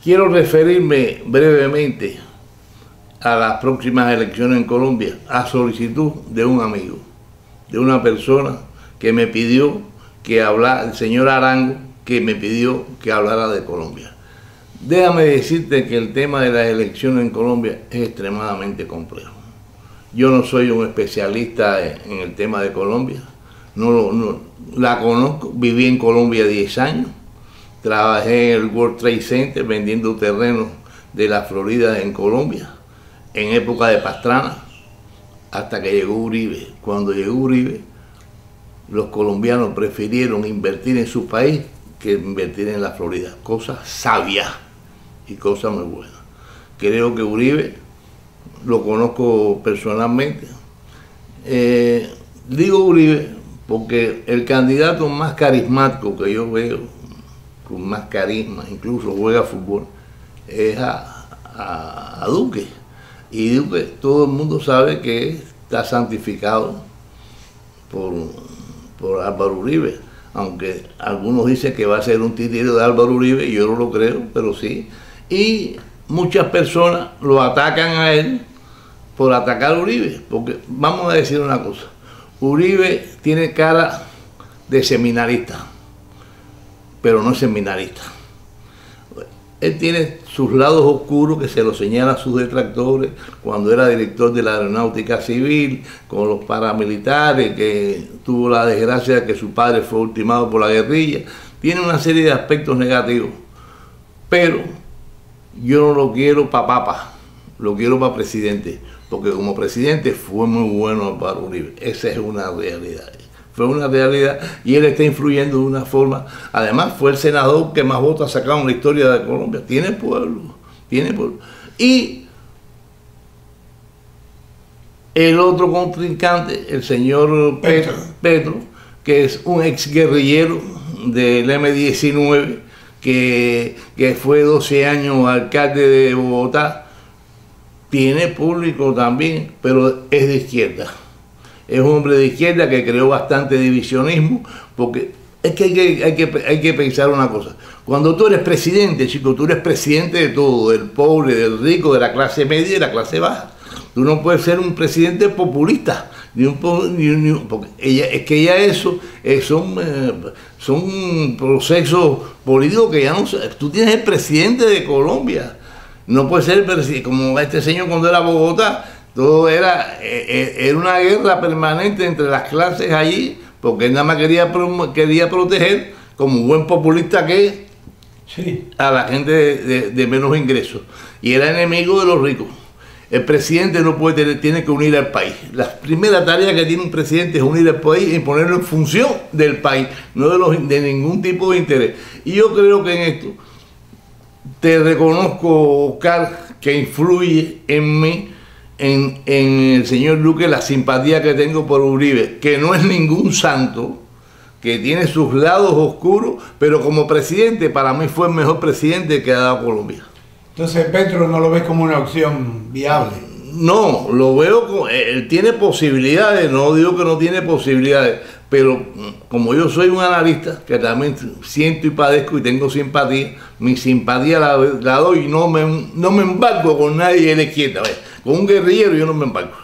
Quiero referirme brevemente a las próximas elecciones en Colombia a solicitud de un amigo, de una persona que me pidió que hablara, el señor Arango, que me pidió que hablara de Colombia. Déjame decirte que el tema de las elecciones en Colombia es extremadamente complejo. Yo no soy un especialista en el tema de Colombia, no la conozco, viví en Colombia 10 años, trabajé en el World Trade Center vendiendo terrenos de la Florida en Colombia, en época de Pastrana, hasta que llegó Uribe. Cuando llegó Uribe, los colombianos prefirieron invertir en su país que invertir en la Florida. Cosa sabia y cosa muy buena. Creo que Uribe lo conozco personalmente. Digo Uribe porque el candidato más carismático que yo veo, con más carisma, incluso juega fútbol, es a Duque. Y Duque, todo el mundo sabe que está santificado por Álvaro Uribe, aunque algunos dicen que va a ser un títere de Álvaro Uribe, y yo no lo creo, pero sí. Y muchas personas lo atacan a él por atacar a Uribe, porque vamos a decir una cosa, Uribe tiene cara de seminarista, pero no es seminarista. Él tiene sus lados oscuros que se los señala a sus detractores cuando era director de la Aeronáutica Civil, con los paramilitares, que tuvo la desgracia de que su padre fue ultimado por la guerrilla. Tiene una serie de aspectos negativos, pero yo no lo quiero para papa, lo quiero para presidente, porque como presidente fue muy bueno para Uribe. Esa es una realidad. Fue una realidad y él está influyendo de una forma. Además, fue el senador que más votos ha sacado en la historia de Colombia. Tiene pueblo, tiene pueblo. Y el otro contrincante, el señor Petro, que es un exguerrillero del M-19, que fue 12 años alcalde de Bogotá, tiene público también, pero es de izquierda. Es un hombre de izquierda que creó bastante divisionismo, porque es que hay que pensar una cosa. Cuando tú eres presidente, chico, tú eres presidente de todo, del pobre, del rico, de la clase media y de la clase baja. Tú no puedes ser un presidente populista, porque eso son procesos políticos que ya no... Tú tienes el presidente de Colombia, no puede ser como este señor cuando era Bogotá. Todo era una guerra permanente entre las clases allí, porque él nada más quería proteger, como buen populista que es, sí, a la gente de menos ingresos. Y era enemigo de los ricos. El presidente no puede tiene que unir al país. La primera tarea que tiene un presidente es unir al país y ponerlo en función del país, no de ningún tipo de interés. Y yo creo que en esto te reconozco, Oscar, que influye en mí, en el señor Duque, la simpatía que tengo por Uribe, que no es ningún santo, que tiene sus lados oscuros, pero como presidente, para mí fue el mejor presidente que ha dado Colombia. Entonces, Petro no lo ves como una opción viable. No, lo veo, él tiene posibilidades, no digo que no tiene posibilidades, pero como yo soy un analista, que también siento y padezco y tengo simpatía, mi simpatía la doy y no me embarco con nadie de la izquierda. Con un guerrillero yo no me embarco.